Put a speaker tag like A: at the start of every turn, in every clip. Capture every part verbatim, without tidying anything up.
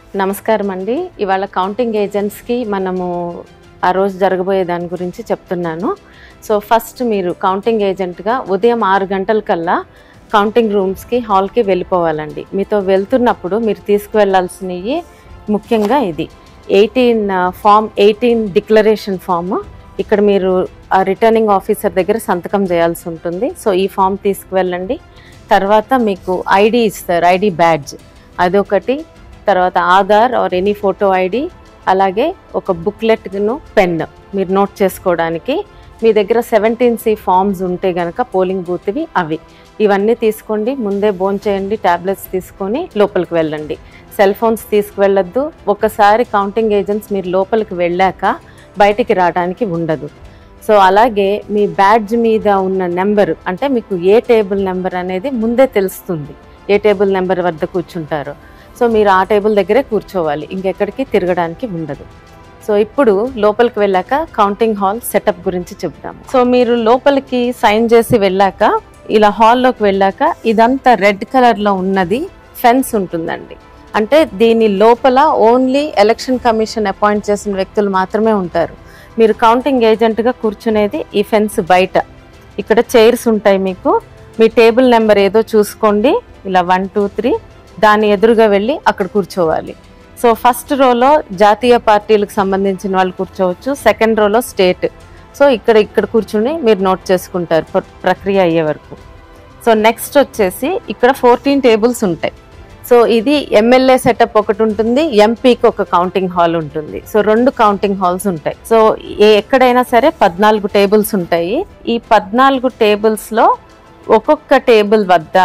A: నమస్కారం అండి. ఇవాళ కౌంటింగ్ ఏజెంట్స్కి మనము ఆ రోజు జరగబోయే దాని గురించి చెప్తున్నాను. సో ఫస్ట్ మీరు కౌంటింగ్ ఏజెంట్గా ఉదయం ఆరు గంటల కల్లా కౌంటింగ్ రూమ్స్కి హాల్కి వెళ్ళిపోవాలండి. మీతో వెళ్తున్నప్పుడు మీరు తీసుకువెళ్లాల్సినవి ముఖ్యంగా ఇది eighteen form eighteen declaration form. ఇక్కడ మీరు ఆ రిటర్నింగ్ ఆఫీసర్ దగ్గర సంతకం చేయాల్సి ఉంటుంది. సో ఈ ఫామ్ తీసుకువెళ్ళండి. తర్వాత మీకు ఐడి ఇస్తారు, ఐడి బ్యాడ్జ్ అదొకటి, తర్వాత Aadhaar or any photo ID, అలాగే ఒక బుక్లెట్ను పెన్ మీరు నోట్ చేసుకోవడానికి. మీ దగ్గర సెవెంటీన్ సి ఫామ్స్ ఉంటే కనుక పోలింగ్ బూత్వి అవి ఇవన్నీ తీసుకోండి. ముందే భోంచేయండి, చేయండి, ట్యాబ్లెట్స్ తీసుకొని లోపలికి వెళ్ళండి. సెల్ ఫోన్స్ తీసుకువెళ్ళొద్దు. ఒకసారి కౌంటింగ్ ఏజెంట్స్ మీరు లోపలికి వెళ్ళాక బయటికి రావడానికి ఉండదు. సో అలాగే మీ బ్యాడ్జ్ మీద ఉన్న నెంబరు, అంటే మీకు ఏ టేబుల్ నెంబర్ అనేది ముందే తెలుస్తుంది, ఏ టేబుల్ నెంబర్ వద్ద కూర్చుంటారో. సో మీరు ఆ టేబుల్ దగ్గరే కూర్చోవాలి, ఇంకెక్కడికి తిరగడానికి ఉండదు. సో ఇప్పుడు లోపలికి వెళ్ళాక కౌంటింగ్ హాల్ సెటప్ గురించి చెప్తాము. సో మీరు లోపలికి సైన్ చేసి వెళ్ళాక ఇలా హాల్లోకి వెళ్ళాక ఇదంతా రెడ్ కలర్లో ఉన్నది ఫెన్స్ ఉంటుందండి. అంటే దీని లోపల ఓన్లీ ఎలక్షన్ కమిషన్ అపాయింట్ చేసిన వ్యక్తులు మాత్రమే ఉంటారు. మీరు కౌంటింగ్ ఏజెంట్గా కూర్చునేది ఈ ఫెన్స్ బయట. ఇక్కడ చైర్స్ ఉంటాయి మీకు. మీ టేబుల్ నెంబర్ ఏదో చూసుకోండి, ఇలా వన్ టూ త్రీ, దాని ఎదురుగా వెళ్ళి అక్కడ కూర్చోవాలి. సో ఫస్ట్ రోలో జాతీయ పార్టీలకు సంబంధించిన వాళ్ళు కూర్చోవచ్చు, సెకండ్ రోలో స్టేట్. సో ఇక్కడ ఇక్కడ కూర్చుని మీరు నోట్ చేసుకుంటారు ప్రక్రియ అయ్యే వరకు. సో నెక్స్ట్ వచ్చేసి ఇక్కడ ఫోర్టీన్ టేబుల్స్ ఉంటాయి. సో ఇది ఎమ్మెల్యే సెటప్ ఒకటి ఉంటుంది, ఎంపీకి ఒక కౌంటింగ్ హాల్ ఉంటుంది. సో రెండు కౌంటింగ్ హాల్స్ ఉంటాయి. సో ఎక్కడైనా సరే పద్నాలుగు టేబుల్స్ ఉంటాయి. ఈ పద్నాలుగు టేబుల్స్లో ఒక్కొక్క టేబుల్ వద్ద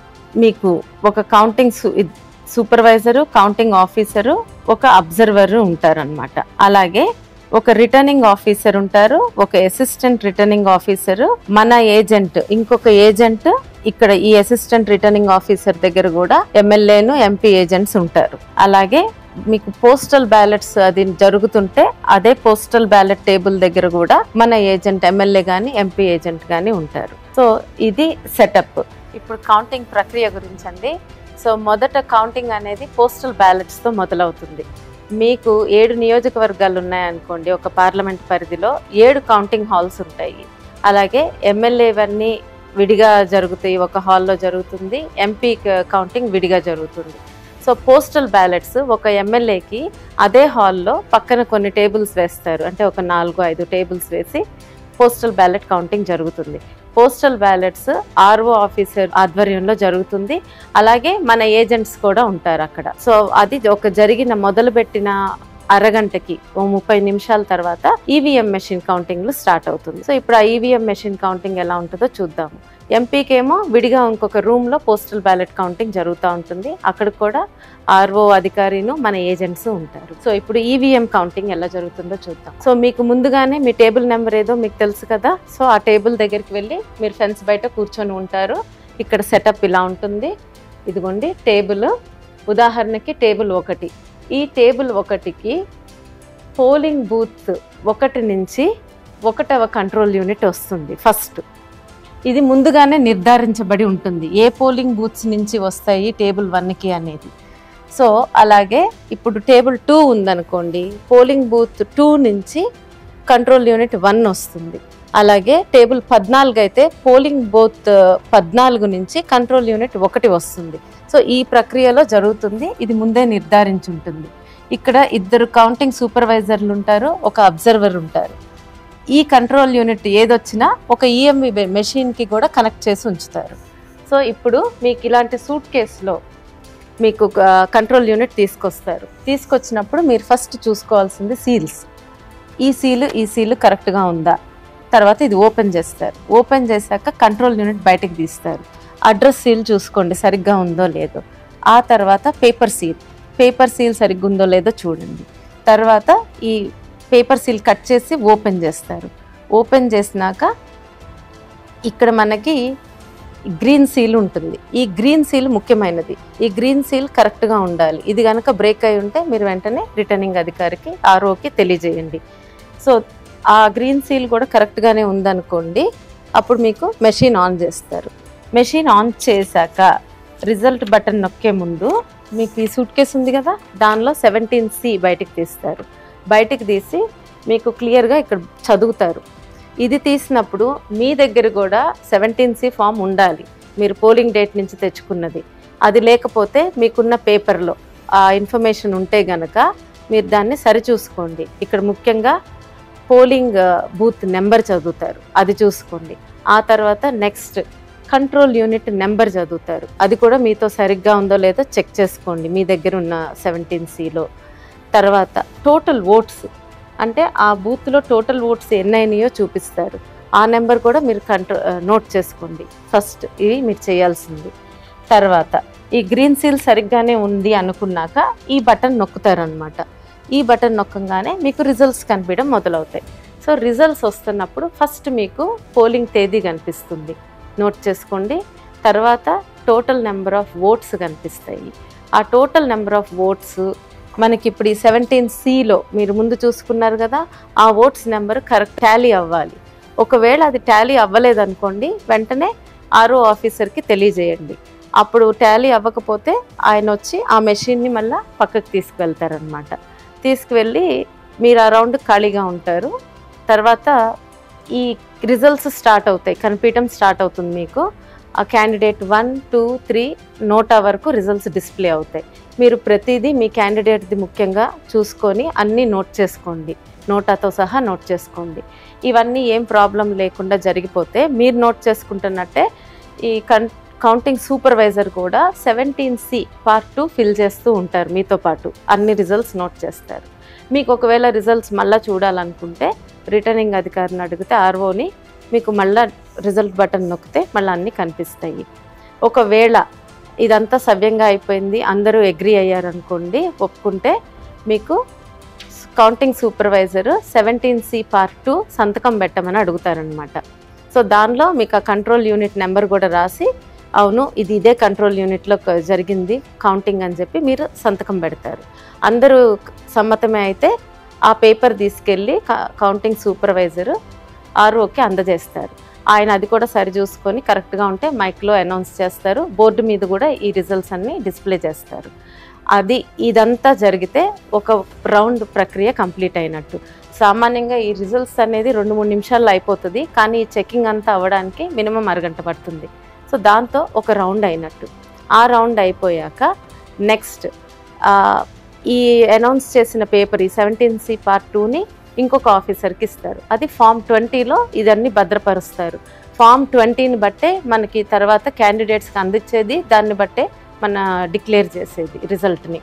A: మీకు ఒక కౌంటింగ్ సూపర్వైజరు, కౌంటింగ్ ఆఫీసరు, ఒక అబ్జర్వరు ఉంటారనమాట. అలాగే ఒక రిటర్నింగ్ ఆఫీసర్ ఉంటారు, ఒక అసిస్టెంట్ రిటర్నింగ్ ఆఫీసరు, మన ఏజెంట్, ఇంకొక ఏజెంట్. ఇక్కడ ఈ అసిస్టెంట్ రిటర్నింగ్ ఆఫీసర్ దగ్గర కూడా ఎమ్మెల్యేను, ఎంపీ ఏజెంట్స్ ఉంటారు. అలాగే మీకు పోస్టల్ బ్యాలెట్స్ అది జరుగుతుంటే అదే పోస్టల్ బ్యాలెట్ టేబుల్ దగ్గర కూడా మన ఏజెంట్, ఎమ్మెల్యే కానీ ఎంపీ ఏజెంట్ కానీ ఉంటారు. సో ఇది సెటప్. ఇప్పుడు కౌంటింగ్ ప్రక్రియ గురించి అండి. సో మొదట కౌంటింగ్ అనేది పోస్టల్ బ్యాలెట్స్తో మొదలవుతుంది. మీకు ఏడు నియోజకవర్గాలు ఉన్నాయనుకోండి, ఒక పార్లమెంట్ పరిధిలో ఏడు కౌంటింగ్ హాల్స్ ఉంటాయి. అలాగే ఎమ్మెల్యేవన్నీ విడిగా జరుగుతాయి, ఒక హాల్లో జరుగుతుంది. ఎంపీ కౌంటింగ్ విడిగా జరుగుతుంది. సో పోస్టల్ బ్యాలెట్స్ ఒక ఎమ్మెల్యేకి అదే హాల్లో పక్కన కొన్ని టేబుల్స్ వేస్తారు, అంటే ఒక నాలుగు ఐదు టేబుల్స్ వేసి పోస్టల్ బ్యాలెట్ కౌంటింగ్ జరుగుతుంది. పోస్టల్ బ్యాలెట్స్ ఆర్ఓ ఆఫీసర్ ఆధ్వర్యంలో జరుగుతుంది. అలాగే మన ఏజెంట్స్ కూడా ఉంటారు అక్కడ. సో అది ఒక జరిగిన మొదలుపెట్టిన అరగంటకి ఓ ముప్పై నిమిషాల తర్వాత ఈవీఎం మెషిన్ కౌంటింగ్లు స్టార్ట్ అవుతుంది. సో ఇప్పుడు ఆ ఈవీఎం మెషిన్ కౌంటింగ్ ఎలా ఉంటుందో చూద్దాము. ఎంపీకి ఏమో విడిగా ఇంకొక రూమ్లో పోస్టల్ బ్యాలెట్ కౌంటింగ్ జరుగుతూ ఉంటుంది. అక్కడ కూడా ఆర్ఓ అధికారిను, మన ఏజెంట్స్ ఉంటారు. సో ఇప్పుడు ఈవీఎం కౌంటింగ్ ఎలా జరుగుతుందో చూద్దాం. సో మీకు ముందుగానే మీ టేబుల్ నెంబర్ ఏదో మీకు తెలుసు కదా. సో ఆ టేబుల్ దగ్గరికి వెళ్ళి మీరు ఫెన్స్ బయట కూర్చొని ఉంటారు. ఇక్కడ సెటప్ ఇలా ఉంటుంది. ఇదిగోండి టేబుల్, ఉదాహరణకి టేబుల్ ఒకటి. ఈ టేబుల్ ఒకటికి పోలింగ్ బూత్ ఒకటి నుంచి ఒకటవ కంట్రోల్ యూనిట్ వస్తుంది ఫస్ట్. ఇది ముందుగానే నిర్ధారించబడి ఉంటుంది, ఏ పోలింగ్ బూత్స్ నుంచి వస్తాయి టేబుల్ వన్కి అనేది. సో అలాగే ఇప్పుడు టేబుల్ టూ ఉందనుకోండి, పోలింగ్ బూత్ టూ నుంచి కంట్రోల్ యూనిట్ వన్ వస్తుంది. అలాగే టేబుల్ పద్నాలుగు అయితే పోలింగ్ బూత్ పద్నాలుగు నుంచి కంట్రోల్ యూనిట్ ఒకటి వస్తుంది. సో ఈ ప్రక్రియలో జరుగుతుంది, ఇది ముందే నిర్ధారించి ఉంటుంది. ఇక్కడ ఇద్దరు కౌంటింగ్ సూపర్వైజర్లు ఉంటారు, ఒక అబ్జర్వర్ ఉంటారు. ఈ కంట్రోల్ యూనిట్ ఏదొచ్చినా ఒక ఈఎంవి మెషిన్కి కూడా కనెక్ట్ చేసి ఉంచుతారు. సో ఇప్పుడు మీకు ఇలాంటి సూట్ కేసులో మీకు కంట్రోల్ యూనిట్ తీసుకొస్తారు. తీసుకొచ్చినప్పుడు మీరు ఫస్ట్ చూసుకోవాల్సింది సీల్స్. ఈ సీలు ఈ సీలు కరెక్ట్గా ఉందా, తర్వాత ఇది ఓపెన్ చేస్తారు. ఓపెన్ చేశాక కంట్రోల్ యూనిట్ బయటకు తీస్తారు. అడ్రస్ సీల్ చూసుకోండి సరిగ్గా ఉందో లేదో. ఆ తర్వాత పేపర్ సీల్, పేపర్ సీల్ సరిగ్గా ఉందో లేదో చూడండి. తర్వాత ఈ పేపర్ సీల్ కట్ చేసి ఓపెన్ చేస్తారు. ఓపెన్ చేసినాక ఇక్కడ మనకి గ్రీన్ సీల్ ఉంటుంది. ఈ గ్రీన్ సీల్ ముఖ్యమైనది. ఈ గ్రీన్ సీల్ కరెక్ట్గా ఉండాలి. ఇది కనుక బ్రేక్ అయి ఉంటే మీరు వెంటనే రిటర్నింగ్ అధికారికి, ఆర్ఓకి తెలియజేయండి. సో ఆ గ్రీన్ సీల్ కూడా కరెక్ట్గానే ఉందనుకోండి, అప్పుడు మీకు మెషిన్ ఆన్ చేస్తారు. మెషిన్ ఆన్ చేశాక రిజల్ట్ బటన్ నొక్కే ముందు మీకు ఈ సూట్ కేసు ఉంది కదా, దానిలో సెవెంటీన్ సి బయటికి తీస్తారు. బయటికి తీసి మీకు క్లియర్గా ఇక్కడ చదువుతారు. ఇది తీసినప్పుడు మీ దగ్గర కూడా సెవెంటీన్ సి ఫామ్ ఉండాలి, మీరు పోలింగ్ డేట్ నుంచి తెచ్చుకున్నది. అది లేకపోతే మీకున్న పేపర్లో ఆ ఇన్ఫర్మేషన్ ఉంటే గనక మీరు దాన్ని సరిచూసుకోండి. ఇక్కడ ముఖ్యంగా పోలింగ్ బూత్ నెంబర్ చదువుతారు, అది చూసుకోండి. ఆ తర్వాత నెక్స్ట్ కంట్రోల్ యూనిట్ నెంబర్ చదువుతారు, అది కూడా మీతో సరిగ్గా ఉందో లేదో చెక్ చేసుకోండి మీ దగ్గర ఉన్న సెవెంటీన్ సిలో. తర్వాత టోటల్ ఓట్స్ అంటే ఆ బూత్లో టోటల్ ఓట్స్ ఎన్ని అయినాయో చూపిస్తారు, ఆ నెంబర్ కూడా మీరు కంట్రో నోట్ చేసుకోండి. ఫస్ట్ ఇది మీరు చేయాల్సింది. తర్వాత ఈ గ్రీన్ సీల్ సరిగ్గానే ఉంది అనుకున్నాక ఈ బటన్ నొక్కుతారనమాట. ఈ బటన్ నొక్కగానే మీకు రిజల్ట్స్ కనిపించడం మొదలవుతాయి. సో రిజల్ట్స్ వస్తున్నప్పుడు ఫస్ట్ మీకు పోలింగ్ తేదీ కనిపిస్తుంది, నోట్ చేసుకోండి. తర్వాత టోటల్ నెంబర్ ఆఫ్ ఓట్స్ కనిపిస్తాయి. ఆ టోటల్ నెంబర్ ఆఫ్ ఓట్స్ మనకి ఇప్పుడు ఈ సెవెంటీన్ సిలో మీరు ముందు చూసుకున్నారు కదా, ఆ ఓట్స్ నెంబర్ కరెక్ట్ టాలీ అవ్వాలి. ఒకవేళ అది టాలీ అవ్వలేదనుకోండి, వెంటనే ఆర్ఓ ఆఫీసర్కి తెలియజేయండి. అప్పుడు టాలీ అవ్వకపోతే ఆయన వచ్చి ఆ మెషిన్ని మళ్ళీ పక్కకు తీసుకువెళ్తారనమాట. తీసుకువెళ్ళి మీరు ఆ రౌండ్ ఖాళీగా ఉంటారు. తర్వాత ఈ రిజల్ట్స్ స్టార్ట్ అవుతాయి, కనిపించడం స్టార్ట్ అవుతుంది. మీకు ఆ candidate one two three NOTA వరకు రిజల్ట్స్ డిస్ప్లే అవుతాయి. మీరు ప్రతిదీ మీ క్యాండిడేట్ది ముఖ్యంగా చూసుకొని అన్నీ నోట్ చేసుకోండి, నోటాతో సహా నోట్ చేసుకోండి. ఇవన్నీ ఏం ప్రాబ్లం లేకుండా జరిగిపోతే మీరు నోట్ చేసుకుంటున్నట్టే ఈ కన్ కౌంటింగ్ సూపర్వైజర్ కూడా seventeen C part two fill చేస్తూ ఉంటారు, మీతో పాటు అన్ని రిజల్ట్స్ నోట్ చేస్తారు. మీకు ఒకవేళ రిజల్ట్స్ మళ్ళీ చూడాలనుకుంటే రిటర్నింగ్ అధికారిని అడిగితే ఆర్ఓని మీకు మళ్ళీ రిజల్ట్ బటన్ నొక్కితే మళ్ళీ అన్నీ కనిపిస్తాయి. ఒకవేళ ఇదంతా సవ్యంగా అయిపోయింది, అందరూ అగ్రీ అయ్యారనుకోండి, ఒప్పుకుంటే మీకు counting supervisor seventeen C part two సంతకం పెట్టమని అడుగుతారనమాట. సో దానిలో మీకు ఆ కంట్రోల్ యూనిట్ నెంబర్ కూడా రాసి అవును ఇది ఇదే కంట్రోల్ యూనిట్లో జరిగింది కౌంటింగ్ అని చెప్పి మీరు సంతకం పెడతారు. అందరూ సమ్మతమే అయితే ఆ పేపర్ తీసుకెళ్ళి కౌంటింగ్ సూపర్వైజర్ ఆర్ఓకి అందజేస్తారు. ఆయన అది కూడా సరి చూసుకొని కరెక్ట్గా ఉంటే మైక్లో అనౌన్స్ చేస్తారు, బోర్డు మీద కూడా ఈ రిజల్ట్స్ అన్నీ డిస్ప్లే చేస్తారు. అది ఇదంతా జరిగితే ఒక రౌండ్ ప్రక్రియ కంప్లీట్ అయినట్టు. సామాన్యంగా ఈ రిజల్ట్స్ అనేది రెండు మూడు నిమిషాల్లో అయిపోతుంది, కానీ ఈ చెకింగ్ అంతా అవ్వడానికి మినిమం అరగంట పడుతుంది. సో దాంతో ఒక రౌండ్ అయినట్టు. ఆ రౌండ్ అయిపోయాక నెక్స్ట్ ఈ అనౌన్స్ చేసిన పేపర్ ఈ సెవెంటీన్ సి పార్ట్ టూని ఇంకొక ఆఫీసర్కి ఇస్తారు. అది ఫామ్ ట్వంటీలో ఇదన్నీ భద్రపరుస్తారు. ఫామ్ ట్వంటీని బట్టే మనకి తర్వాత క్యాండిడేట్స్కి అందించేది, దాన్ని బట్టే మన డిక్లేర్ చేసేది రిజల్ట్ని.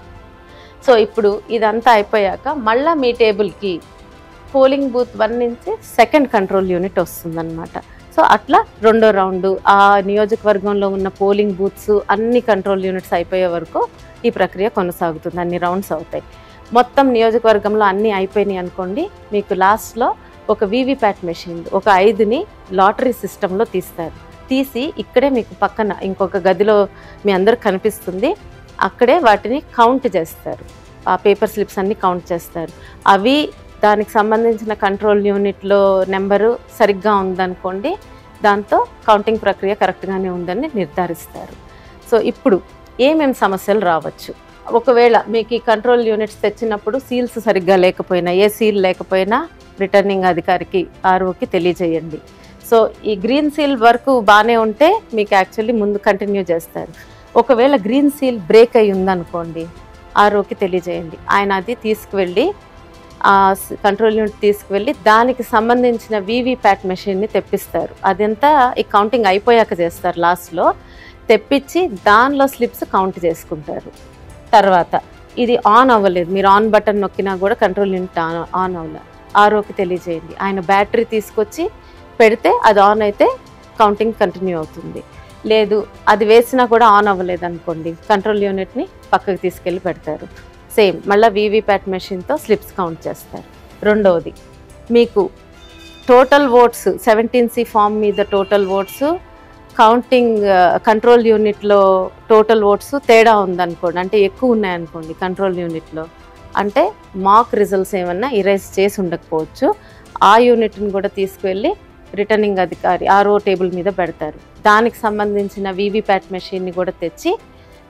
A: సో ఇప్పుడు ఇదంతా అయిపోయాక మళ్ళీ మీ టేబుల్కి పోలింగ్ బూత్ వన్ నుంచి సెకండ్ కంట్రోల్ యూనిట్ వస్తుందన్నమాట. సో అట్లా రెండో రౌండు ఆ నియోజకవర్గంలో ఉన్న పోలింగ్ బూత్స్ అన్ని కంట్రోల్ యూనిట్స్ అయిపోయే వరకు ఈ ప్రక్రియ కొనసాగుతుంది, అన్ని రౌండ్స్ అవుతాయి. మొత్తం నియోజకవర్గంలో అన్నీ అయిపోయినాయి అనుకోండి, మీకు లాస్ట్లో ఒక వీవీప్యాట్ మెషిన్ ఒక ఐదుని లాటరీ సిస్టంలో తీస్తారు. తీసి ఇక్కడే మీకు పక్కన ఇంకొక గదిలో మీ అందరికి కనిపిస్తుంది, అక్కడే వాటిని కౌంట్ చేస్తారు. ఆ పేపర్ స్లిప్స్ అన్నీ కౌంట్ చేస్తారు. అవి దానికి సంబంధించిన కంట్రోల్ యూనిట్లో నెంబరు సరిగ్గా ఉందనుకోండి, దాంతో కౌంటింగ్ ప్రక్రియ కరెక్ట్గానే ఉందని నిర్ధారిస్తారు. సో ఇప్పుడు ఏమేమి సమస్యలు రావచ్చు, ఒకవేళ మీకు ఈ కంట్రోల్ యూనిట్స్ తెచ్చినప్పుడు సీల్స్ సరిగ్గా లేకపోయినా, ఏ సీల్ లేకపోయినా రిటర్నింగ్ అధికారికి ఆర్ఓకి తెలియజేయండి. సో ఈ గ్రీన్ సీల్ వరకు బాగానే ఉంటే మీకు యాక్చువల్లీ ముందు కంటిన్యూ చేస్తారు. ఒకవేళ గ్రీన్ సీల్ బ్రేక్ అయి ఉందనుకోండి, ఆర్ఓకి తెలియజేయండి. ఆయన అది తీసుకువెళ్ళి ఆ కంట్రోల్ యూనిట్ తీసుకువెళ్ళి దానికి సంబంధించిన వీవీప్యాట్ మెషిన్ని తెప్పిస్తారు. అదంతా ఈ కౌంటింగ్ అయిపోయాక చేస్తారు. లాస్ట్లో తెప్పించి దానిలో స్లిప్స్ కౌంట్ చేసుకుంటారు. తర్వాత ఇది ఆన్ అవ్వలేదు, మీరు ఆన్ బటన్ నొక్కినా కూడా కంట్రోల్ యూనిట్ ఆన్ ఆన్ అవ్వలేదు, ఆర్ఓకి తెలియజేయండి. ఆయన బ్యాటరీ తీసుకొచ్చి పెడితే అది ఆన్ అయితే కౌంటింగ్ కంటిన్యూ అవుతుంది. లేదు అది వేసినా కూడా ఆన్ అవ్వలేదు అనుకోండి, కంట్రోల్ యూనిట్ని పక్కకు తీసుకెళ్ళి పెడతారు. సేమ్ మళ్ళీ వీవీప్యాట్ మెషిన్తో స్లిప్స్ కౌంట్ చేస్తారు. రెండవది మీకు total votes seventeen C form మీద టోటల్ ఓట్స్ కౌంటింగ్ కంట్రోల్ యూనిట్లో టోటల్ ఓట్స్ తేడా ఉందనుకోండి, అంటే ఎక్కువ ఉన్నాయనుకోండి కంట్రోల్ యూనిట్లో, అంటే మాక్ రిజల్ట్స్ ఏమన్నా ఇరేజ్ చేసి ఉండకపోవచ్చు. ఆ యూనిట్ని కూడా తీసుకువెళ్ళి రిటర్నింగ్ అధికారి ఆర్ఓ టేబుల్ మీద పెడతారు. దానికి సంబంధించిన వీవీప్యాట్ మెషిన్ని కూడా తెచ్చి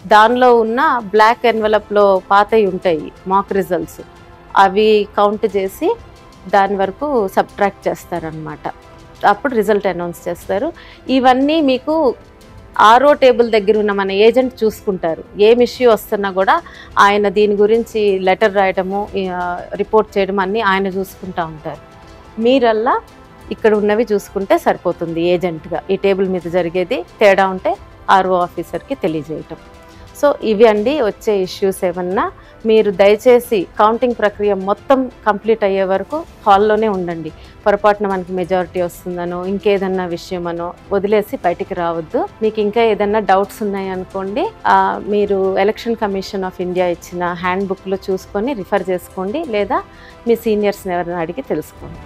A: దానిలో ఉన్న బ్లాక్ ఎన్వలప్లో పాతవి ఉంటాయి మాక్ రిజల్ట్స్, అవి కౌంట్ చేసి దాని వరకు సబ్ట్రాక్ట్ చేస్తారనమాట. అప్పుడు రిజల్ట్ అనౌన్స్ చేస్తారు. ఇవన్నీ మీకు ఆరో టేబుల్ దగ్గర ఉన్న మన ఏజెంట్ చూసుకుంటారు. ఏం ఇష్యూ వస్తున్నా కూడా ఆయన దీని గురించి లెటర్ రాయడము, రిపోర్ట్ చేయడం అన్నీ ఆయన చూసుకుంటూ ఉంటారు. మీరల్లా ఇక్కడ ఉన్నవి చూసుకుంటే సరిపోతుంది. ఏజెంట్గా ఈ టేబుల్ మీద జరిగేది తేడా ఉంటే ఆర్ఓ ఆఫీసర్కి తెలియజేయటం. సో ఇవి అండి వచ్చే ఇష్యూస్. ఏమన్నా మీరు దయచేసి కౌంటింగ్ ప్రక్రియ మొత్తం కంప్లీట్ అయ్యే వరకు హాల్లోనే ఉండండి. పొరపాటున మనకి మెజారిటీ వస్తుందనో ఇంకేదన్నా విషయమనో వదిలేసి బయటికి రావద్దు. మీకు ఇంకా ఏదన్నా డౌట్స్ ఉన్నాయనుకోండి, మీరు ఎలక్షన్ కమిషన్ ఆఫ్ ఇండియా ఇచ్చిన హ్యాండ్ బుక్లో చూసుకొని రిఫర్ చేసుకోండి, లేదా మీ సీనియర్స్ని ఎవరైనా అడిగి తెలుసుకోండి.